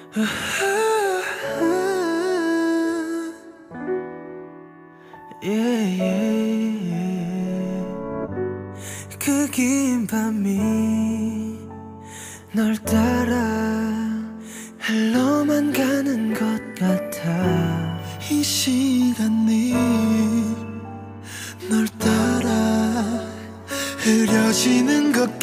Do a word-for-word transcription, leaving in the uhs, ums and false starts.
yeah, yeah. 그 긴 밤이 널 따라 흘러만 가는 것